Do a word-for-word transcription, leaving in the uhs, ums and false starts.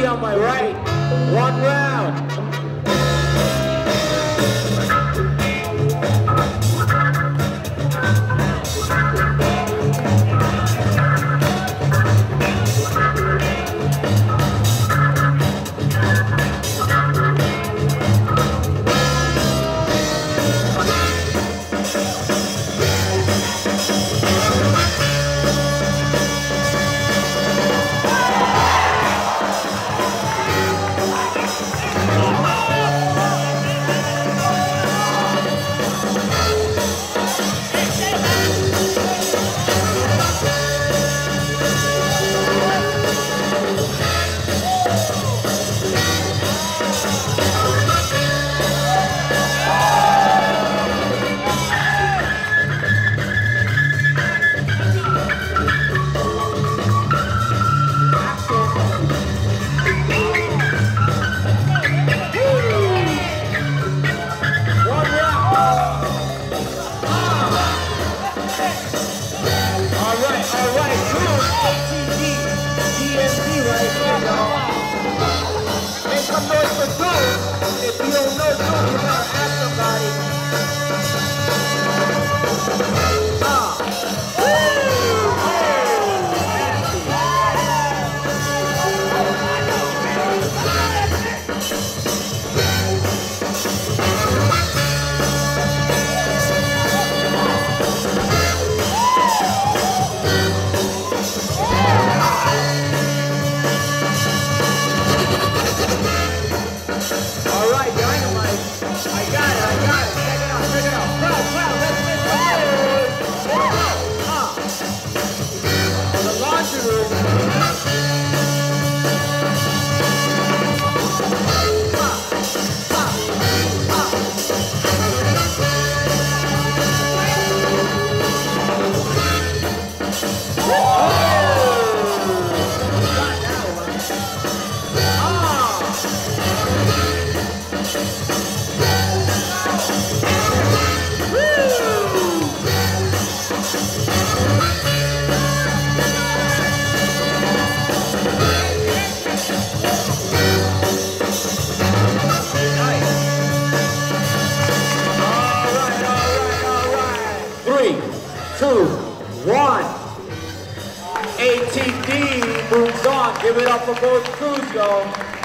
on my right. One round. A T D, B N C right here, y'all. Make some noise for two. If you don't know two, you better ask somebody. Ah. Two, one. A T D moves on. Give it up for both crews, y'all.